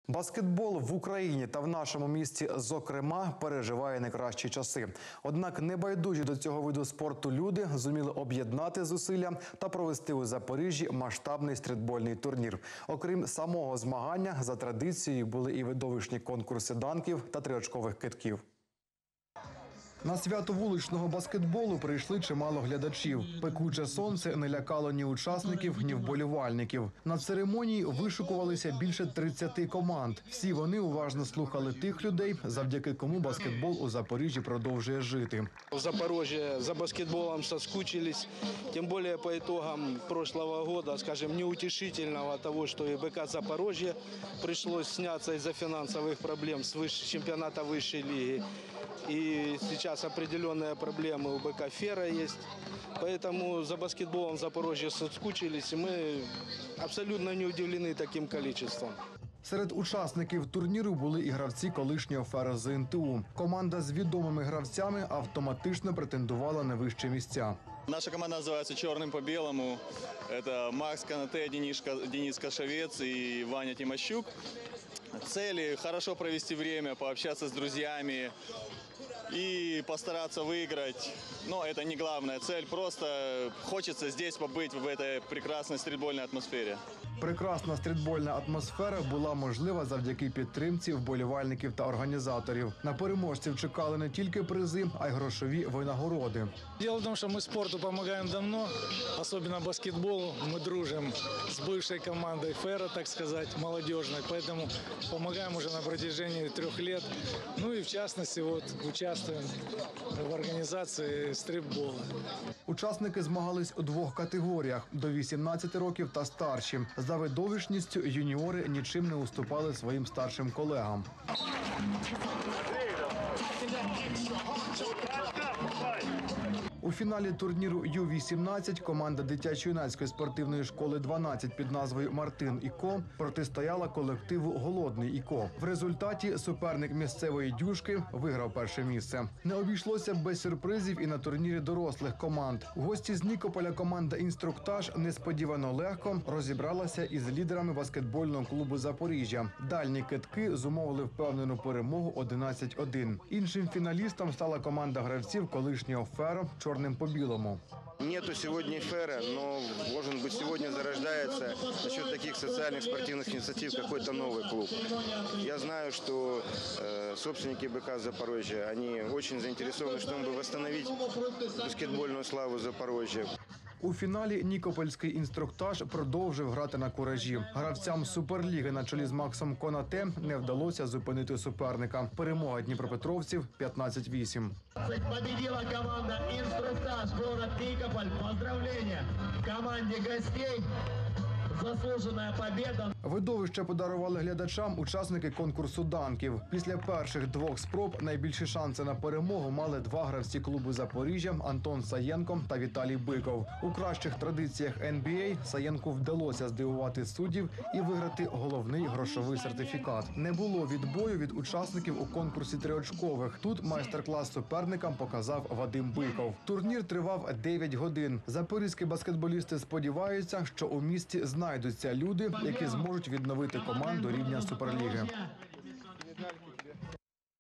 Баскетбол в Україні та в нашому місті, зокрема, переживає найкращі часи. Однак небайдужі до цього виду спорту люди зуміли об'єднати зусилля та провести у Запоріжжі масштабний стрітбольний турнір. Окрім самого змагання, за традицією були і видовищні конкурси данків та триочкових кидків. На свято вуличного баскетболу прийшли чимало глядачів. Пекуче сонце не лякало ні учасників, ні вболівальників. На церемонії вишукувалися більше 30 команд. Всі вони уважно слухали тих людей, завдяки кому баскетбол у Запоріжжі продовжує жити. В Запорожье за баскетболом соскучились, тем более по итогам прошлого года, скажем, неутешительного того, что и БК Запорожье пришлось сняться из-за финансовых проблем с чемпионата высшей лиги. И сейчас определенные проблемы у БК «Фера» есть. Поэтому за баскетболом в Запорожье соскучились, и мы абсолютно не удивлены таким количеством. Серед учасників турніру були і гравці колишнього «Фера» з НТУ. Команда з відомими гравцями автоматично претендувала на вищі місця. Наша команда называется «Черным по белому». Это Макс Канате, Денис Кашевец и Ваня Тимощук. Цели – хорошо провести время, пообщаться с друзьями и постараться выиграть. Но это не главная цель, просто хочется здесь побыть в этой прекрасной стритбольной атмосфере. Прекрасна стрітбольна атмосфера була можлива завдяки підтримці вболівальників та організаторів. На переможців чекали не тільки призи, а й грошові винагороди. Дело в том, что мы спорту помогаем давно, особенно баскетболу. Мы дружим с бывшей командой «Фера», так сказать, молодежной, поэтому помогаем уже на протяжении 3 лет. Ну и в частности вот участвуем в организации стритбола. Учасники змагались у 2 категоріях – до 18 років та старші. За видовищністю юніори нічим не уступали своїм старшим колегам. У фіналі турніру Ю-18 команда дитячо-юнацької спортивної школи 12 під назвою «Мартин і Ко» протистояла колективу «Голодний і Ко». В результаті суперник місцевої дюшки виграв перше місце. Не обійшлося без сюрпризів і на турнірі дорослих команд. Гості з Нікополя команда «Інструктаж» несподівано легко розібралася із лідерами баскетбольного клубу «Запоріжжя». Дальні кидки зумовили впевнену перемогу 11-1. Іншим фіналістом стала команда гравців колишнього «Фера» «Черным по белому». Нету сегодня «Фера», но, может быть, сегодня зарождается за счет таких социальных спортивных инициатив какой-то новый клуб. Я знаю, что собственники БК Запорожья, они очень заинтересованы, чтобы восстановить баскетбольную славу Запорожья. У фіналі нікопольський «Інструктаж» продовжив грати на куражі. Гравцям Суперліги на чолі з Максом Конате не вдалося зупинити суперника. Перемога дніпропетровців 15-8. Победила команда «Инструктаж», город Никополь. Поздравления команде гостей. Заслужена победа. Видовище подарували глядачам учасники конкурсу данків. Після перших 2 спроб найбільші шанси на перемогу мали 2 гравці клубу Запоріжжя – Антон Саєнко та Віталій Биков. У кращих традиціях NBA Саєнку вдалося здивувати суддів і виграти головний грошовий сертифікат. Не було відбою від учасників у конкурсі триочкових. Тут майстер-клас суперникам показав Вадим Биков. Турнір тривав 9 годин. Запорізькі баскетболісти сподіваються, що у місті знайдуться люди, які зможуть відновити команду рівня Суперліги.